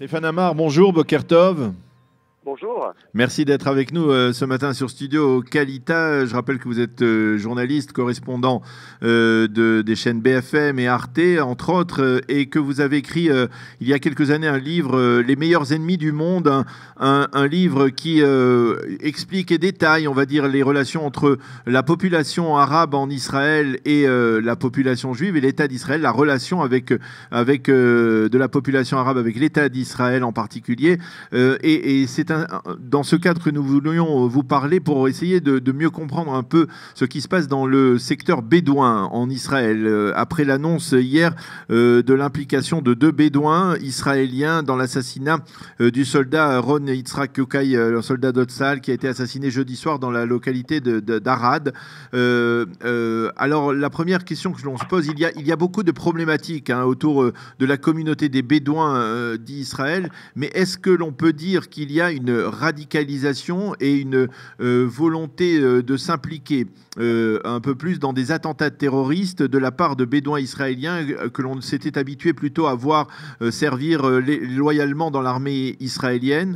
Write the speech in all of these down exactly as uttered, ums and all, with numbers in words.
Stéphane Amar, bonjour, Boker Tov. Bonjour. Merci d'être avec nous euh, ce matin sur Studio Kalita. Je rappelle que vous êtes euh, journaliste, correspondant euh, de, des chaînes B F M et Arte, entre autres, euh, et que vous avez écrit euh, il y a quelques années un livre, euh, Les meilleurs ennemis du monde, un, un, un livre qui euh, explique et détaille, on va dire, les relations entre la population arabe en Israël et euh, la population juive et l'État d'Israël, la relation avec, avec euh, de la population arabe avec l'État d'Israël en particulier. Euh, et et c'est dans ce cadre que nous voulions vous parler pour essayer de, de mieux comprendre un peu ce qui se passe dans le secteur bédouin en Israël. Euh, après l'annonce hier euh, de l'implication de deux bédouins israéliens dans l'assassinat euh, du soldat Ron Yitzhak Yokai, euh, le soldat d'Otsal, qui a été assassiné jeudi soir dans la localité de, de, d'Arad. Euh, euh, alors la première question que l'on se pose, il y a, il y a beaucoup de problématiques hein, autour euh, de la communauté des bédouins euh, d'Israël, mais est-ce que l'on peut dire qu'il y a une une radicalisation et une euh, volonté euh, de s'impliquer euh, un peu plus dans des attentats terroristes de la part de bédouins israéliens euh, que l'on s'était habitué plutôt à voir euh, servir euh, les, loyalement dans l'armée israélienne?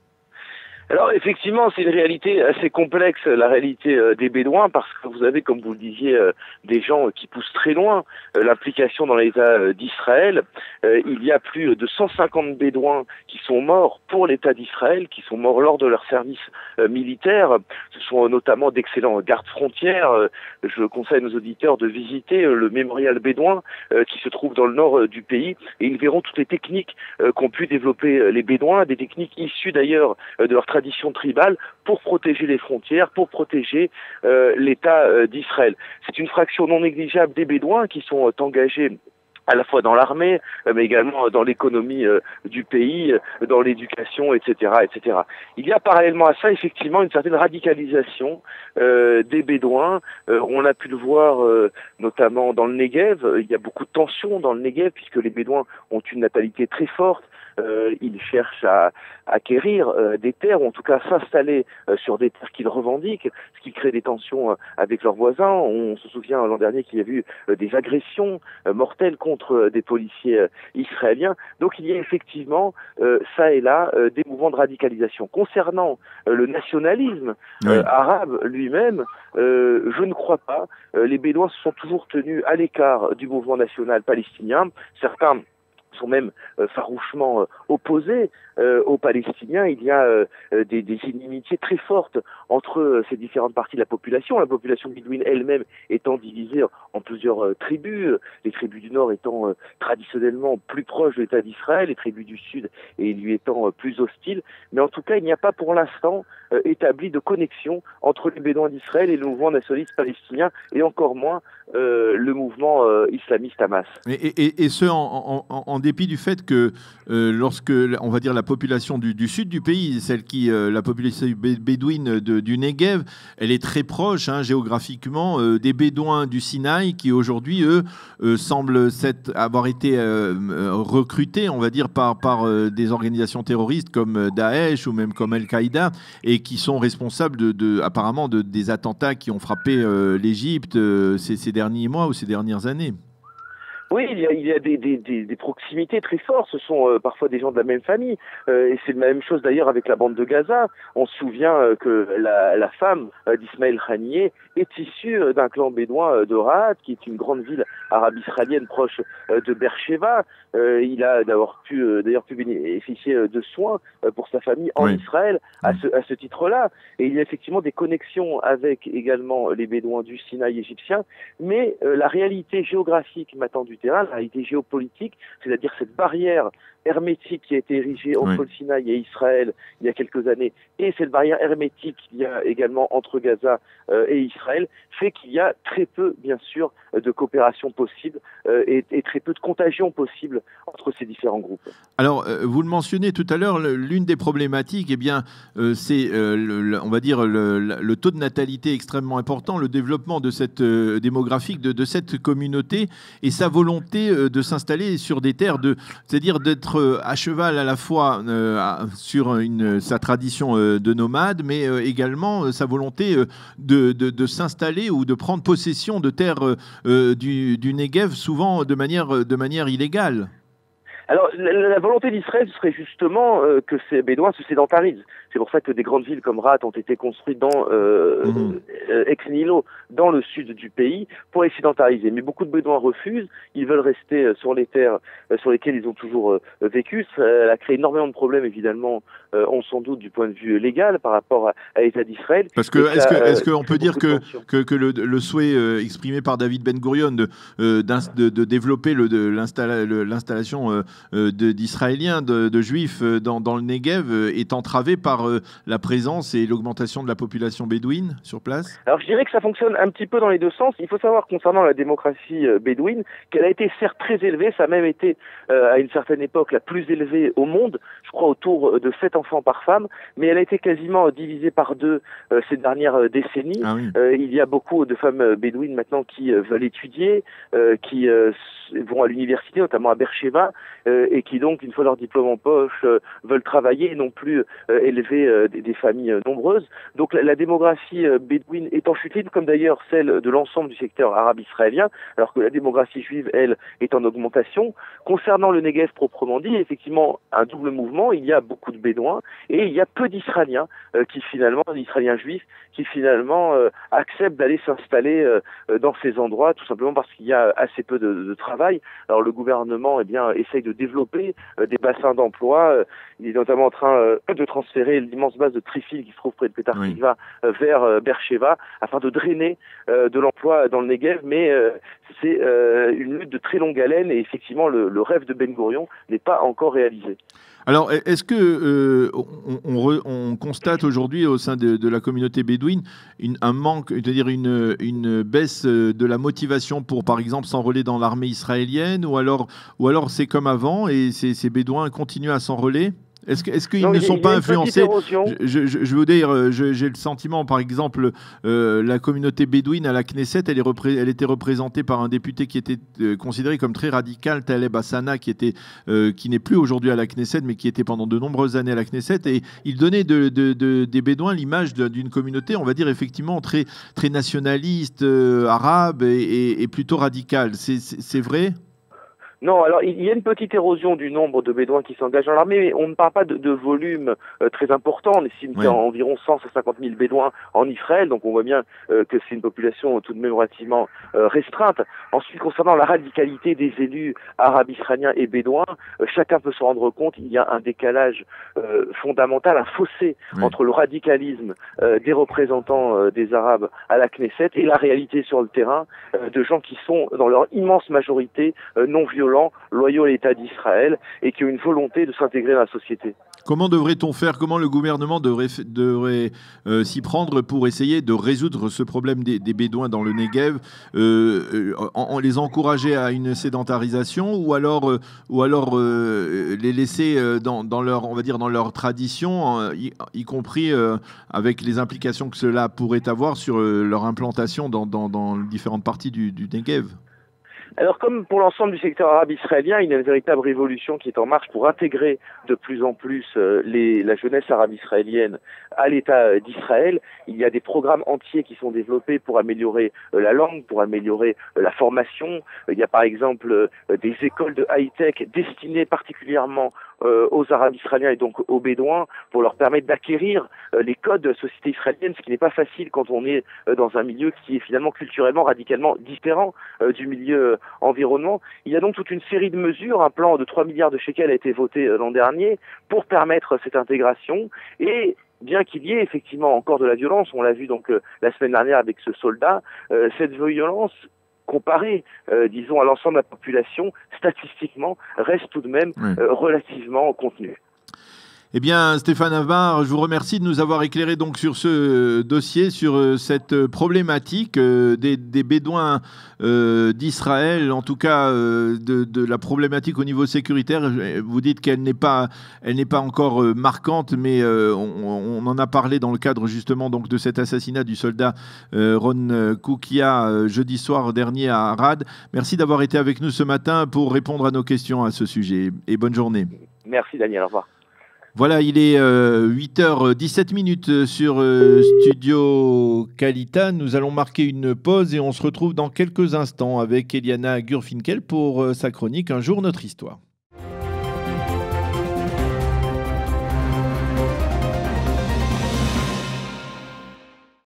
Alors effectivement, c'est une réalité assez complexe, la réalité euh, des Bédouins, parce que vous avez, comme vous le disiez, euh, des gens qui poussent très loin euh, l'implication dans l'État euh, d'Israël. Euh, il y a plus de cent cinquante Bédouins qui sont morts pour l'État d'Israël, qui sont morts lors de leur service euh, militaire. Ce sont euh, notamment d'excellents gardes-frontières. Euh, je conseille à nos auditeurs de visiter euh, le mémorial bédouin euh, qui se trouve dans le nord euh, du pays, et ils verront toutes les techniques euh, qu'ont pu développer euh, les Bédouins, des techniques issues d'ailleurs euh, de leur tradition tradition tribale pour protéger les frontières, pour protéger euh, l'État euh, d'Israël. C'est une fraction non négligeable des Bédouins qui sont euh, engagés à la fois dans l'armée, euh, mais également dans l'économie euh, du pays, euh, dans l'éducation, et cetera, et cetera. Il y a parallèlement à ça, effectivement, une certaine radicalisation euh, des Bédouins. Euh, on a pu le voir euh, notamment dans le Negev. Il y a beaucoup de tensions dans le Negev, puisque les Bédouins ont une natalité très forte. Euh, ils cherchent à acquérir euh, des terres, ou en tout cas s'installer euh, sur des terres qu'ils revendiquent, ce qui crée des tensions euh, avec leurs voisins. On se souvient l'an dernier qu'il y a eu euh, des agressions euh, mortelles contre euh, des policiers euh, israéliens. Donc il y a effectivement, euh, ça et là, euh, des mouvements de radicalisation. Concernant euh, le nationalisme euh, oui. arabe lui-même, euh, je ne crois pas. Euh, les Bédouins se sont toujours tenus à l'écart du mouvement national palestinien. Certains sont même euh, farouchement euh, opposés euh, aux Palestiniens. Il y a euh, des, des inimitiés très fortes entre euh, ces différentes parties de la population. La population bédouine elle-même étant divisée en plusieurs euh, tribus, les tribus du Nord étant euh, traditionnellement plus proches de l'État d'Israël, les tribus du Sud et lui étant euh, plus hostiles. Mais en tout cas, il n'y a pas pour l'instant euh, établi de connexion entre les Bédouins d'Israël et le mouvement nationaliste palestinien, et encore moins euh, le mouvement euh, islamiste Hamas. Et, et, et ce, en, en, en dépit du fait que euh, lorsque, on va dire, la population du, du sud du pays, celle qui, euh, la population bédouine de, du Negev, elle est très proche hein, géographiquement euh, des Bédouins du Sinaï qui aujourd'hui, eux, euh, semblent avoir été euh, recrutés, on va dire, par, par euh, des organisations terroristes comme Daesh ou même comme Al-Qaïda, et qui sont responsables de, de, apparemment de, des attentats qui ont frappé euh, l'Égypte euh, ces, ces derniers mois ou ces dernières années. Oui, il y a, il y a des, des, des, des proximités très fortes. Ce sont euh, parfois des gens de la même famille. Euh, et c'est la même chose d'ailleurs avec la bande de Gaza. On se souvient euh, que la, la femme euh, d'Ismaël Haniyeh est issue euh, d'un clan bédouin euh, de Rahat, qui est une grande ville arabe-israélienne proche euh, de Beersheba. Euh, il a d'ailleurs pu, euh, d'ailleurs pu bénéficier euh, de soins euh, pour sa famille en oui. Israël à ce, à ce titre-là. Et il y a effectivement des connexions avec également les Bédouins du Sinaï égyptien. Mais euh, la réalité géographique maintenant du terrain, la réalité géopolitique, c'est-à-dire cette barrière hermétique qui a été érigée entre oui. le Sinaï et Israël il y a quelques années, et cette barrière hermétique qu'il y a également entre Gaza euh, et Israël, fait qu'il y a très peu, bien sûr, de coopération possible euh, et, et très peu de contagion possible entre ces différents groupes. Alors, euh, vous le mentionnez tout à l'heure, l'une des problématiques, eh bien, euh, c'est, euh, le, on va dire, le, le taux de natalité extrêmement important, le développement de cette euh, démographique de, de cette communauté et sa volonté euh, de s'installer sur des terres, de, c'est-à-dire d'être à cheval à la fois euh, sur une, sa tradition euh, de nomade, mais euh, également euh, sa volonté euh, de, de, de s'installer ou de prendre possession de terres euh, du, du Negev, souvent de manière, de manière illégale. Alors, la, la volonté d'Israël serait justement euh, que ces Bédouins se sédentarisent. C'est pour ça que des grandes villes comme Rat ont été construites dans euh, mmh. euh, ex nihilo, dans le sud du pays, pour les sédentariser. Mais beaucoup de Bédouins refusent. Ils veulent rester euh, sur les terres euh, sur lesquelles ils ont toujours euh, vécu. Ça a créé énormément de problèmes, évidemment, euh, on sans doute du point de vue légal par rapport à, à l'État d'Israël. Parce que est-ce que est-ce qu'on peut dire que que, que le, le souhait euh, exprimé par David Ben Gurion de euh, de, de développer le, de l'installa, le, l'installation euh, de, d'Israéliens, de, de Juifs dans, dans le Negev euh, est entravé par euh, la présence et l'augmentation de la population bédouine sur place? Alors je dirais que ça fonctionne un petit peu dans les deux sens. Il faut savoir concernant la démocratie euh, bédouine qu'elle a été certes très élevée, ça a même été euh, à une certaine époque la plus élevée au monde, je crois autour de sept enfants par femme, mais elle a été quasiment divisée par deux euh, ces dernières décennies. Ah oui. euh, il y a beaucoup de femmes bédouines maintenant qui euh, veulent étudier, euh, qui euh, vont à l'université, notamment à Beersheba, euh, et qui donc, une fois leur diplôme en poche, euh, veulent travailler et non plus euh, élever euh, des, des familles euh, nombreuses. Donc la, la démographie euh, bédouine est en chute libre, comme d'ailleurs celle de l'ensemble du secteur arabe israélien, alors que la démographie juive, elle, est en augmentation. Concernant le Negev proprement dit, effectivement, un double mouvement, il y a beaucoup de Bédouins et il y a peu d'Israéliens euh, qui finalement, d'Israéliens juifs, qui finalement euh, acceptent d'aller s'installer euh, dans ces endroits, tout simplement parce qu'il y a assez peu de, de travail. Alors le gouvernement, eh bien, essaye de développer euh, des bassins d'emploi. Euh, il est notamment en train euh, de transférer l'immense base de Trifil qui se trouve près de Petah Tikva oui. euh, vers euh, Beersheba, afin de drainer euh, de l'emploi dans le Negev, mais euh, c'est euh, une lutte de très longue haleine et effectivement le, le rêve de Ben Gurion n'est pas encore réalisé. Alors, est-ce que euh, on, on, re, on constate aujourd'hui au sein de, de la communauté bédouine une, un manque, c'est-à-dire une, une baisse de la motivation pour, par exemple, s'enrôler dans l'armée israélienne, ou alors, ou alors c'est comme avant et ces, ces bédouins continuent à s'enrôler? Est-ce qu'ils est qu'ils ne sont pas influencés? je, je, je veux dire, j'ai le sentiment, par exemple, euh, la communauté bédouine à la Knesset, elle, est repré elle était représentée par un député qui était euh, considéré comme très radical, Taleb Hassana, qui, était, euh, qui n'est plus aujourd'hui à la Knesset, mais qui était pendant de nombreuses années à la Knesset. Et il donnait de, de, de, des Bédouins l'image d'une communauté, on va dire, effectivement, très, très nationaliste, euh, arabe et, et, et plutôt radicale. C'est vrai? Non, alors il y a une petite érosion du nombre de Bédouins qui s'engagent dans l'armée, mais on ne parle pas de, de volume euh, très important. On estime qu'il y a environ cent à cent cinquante mille Bédouins en Israël, donc on voit bien euh, que c'est une population tout de même relativement euh, restreinte. Ensuite, concernant la radicalité des élus arabes israéliens et bédouins, euh, chacun peut se rendre compte, il y a un décalage euh, fondamental, un fossé oui. entre le radicalisme euh, des représentants euh, des Arabes à la Knesset et la réalité sur le terrain euh, de gens qui sont, dans leur immense majorité, euh, non violents, loyaux à l'État d'Israël et qui ont une volonté de s'intégrer dans la société. Comment devrait-on faire? Comment le gouvernement devrait, devrait euh, s'y prendre pour essayer de résoudre ce problème des, des Bédouins dans le Negev, euh, en, en les encourager à une sédentarisation ou alors, euh, ou alors euh, les laisser euh, dans, dans leur, on va dire, dans leur tradition, euh, y, y compris euh, avec les implications que cela pourrait avoir sur euh, leur implantation dans, dans, dans différentes parties du, du Negev? Alors comme pour l'ensemble du secteur arabe israélien, il y a une véritable révolution qui est en marche pour intégrer de plus en plus euh, les, la jeunesse arabe israélienne à l'État d'Israël. Il y a des programmes entiers qui sont développés pour améliorer euh, la langue, pour améliorer euh, la formation. Il y a par exemple euh, des écoles de high-tech destinées particulièrement euh, aux Arabes israéliens et donc aux Bédouins pour leur permettre d'acquérir euh, les codes de la société israélienne, ce qui n'est pas facile quand on est euh, dans un milieu qui est finalement culturellement radicalement différent euh, du milieu euh, environnement. Il y a donc toute une série de mesures. Un plan de trois milliards de shekels a été voté euh, l'an dernier pour permettre cette intégration et bien qu'il y ait effectivement encore de la violence, on l'a vu donc euh, la semaine dernière avec ce soldat, euh, cette violence comparée, euh, disons, à l'ensemble de la population, statistiquement, reste tout de même oui. euh, relativement contenue. Eh bien, Stéphane Amar, je vous remercie de nous avoir éclairé donc sur ce dossier, sur cette problématique euh, des, des Bédouins euh, d'Israël, en tout cas euh, de, de la problématique au niveau sécuritaire. Vous dites qu'elle n'est pas, elle n'est pas encore euh, marquante, mais euh, on, on en a parlé dans le cadre justement donc de cet assassinat du soldat euh, Ron Koukia euh, jeudi soir dernier à Arad. Merci d'avoir été avec nous ce matin pour répondre à nos questions à ce sujet. Et bonne journée. Merci Daniel, au revoir. Voilà, il est euh, huit heures dix-sept minutes sur euh, Studio Kalita. Nous allons marquer une pause et on se retrouve dans quelques instants avec Eliana Gurfinkel pour euh, sa chronique Un jour notre histoire.